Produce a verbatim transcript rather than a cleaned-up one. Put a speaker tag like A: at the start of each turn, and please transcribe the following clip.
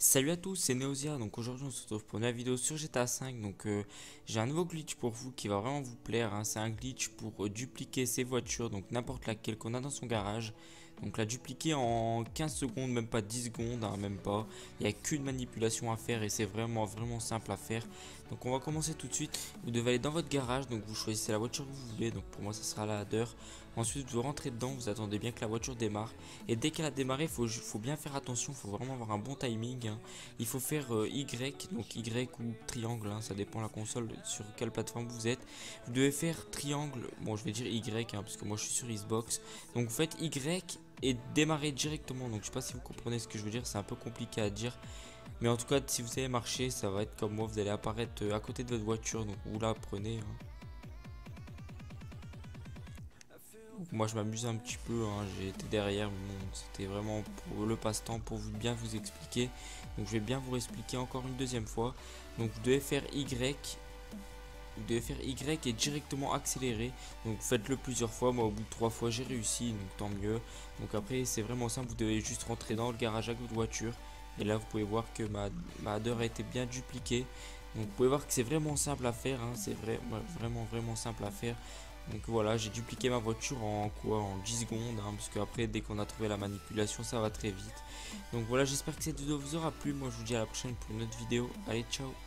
A: Salut à tous, c'est Neosia. Donc aujourd'hui on se retrouve pour une nouvelle vidéo sur G T A cinq. Donc euh, j'ai un nouveau glitch pour vous qui va vraiment vous plaire, hein. C'est un glitch pour euh, dupliquer ses voitures, donc n'importe laquelle qu'on a dans son garage. Donc la dupliquer en quinze secondes, même pas dix secondes, hein, même pas. Il n'y a qu'une manipulation à faire et c'est vraiment vraiment simple à faire. Donc on va commencer tout de suite. Vous devez aller dans votre garage, donc vous choisissez la voiture que vous voulez. Donc pour moi ça sera la Ladder. Ensuite vous rentrez dedans, vous attendez bien que la voiture démarre. Et dès qu'elle a démarré, il faut, faut bien faire attention, il faut vraiment avoir un bon timing, hein. Il faut faire euh, Y, donc Y ou triangle, hein, ça dépend la console sur quelle plateforme vous êtes. Vous devez faire triangle, bon je vais dire Y, hein, parce que moi je suis sur Xbox. Donc vous faites Y et démarrer directement. Donc je sais pas si vous comprenez ce que je veux dire, c'est un peu compliqué à dire. Mais en tout cas, si vous savez marcher, ça va être comme moi, vous allez apparaître euh, à côté de votre voiture, donc vous la prenez, hein. Donc moi je m'amuse un petit peu, hein, j'ai été derrière, mais bon, c'était vraiment pour le passe-temps, pour vous bien vous expliquer. Donc je vais bien vous expliquer encore une deuxième fois. Donc vous devez faire Y, vous devez faire Y et directement accélérer. Donc faites-le plusieurs fois, moi au bout de trois fois j'ai réussi, donc tant mieux. Donc après c'est vraiment simple, vous devez juste rentrer dans le garage avec votre voiture. Et là vous pouvez voir que ma, ma header a été bien dupliquée. Donc vous pouvez voir que c'est vraiment simple à faire, hein, c'est vrai, vraiment vraiment simple à faire. Donc voilà, j'ai dupliqué ma voiture en quoi? En dix secondes, hein, parce qu'après, dès qu'on a trouvé la manipulation, ça va très vite. Donc voilà, j'espère que cette vidéo vous aura plu. Moi, je vous dis à la prochaine pour une autre vidéo. Allez, ciao!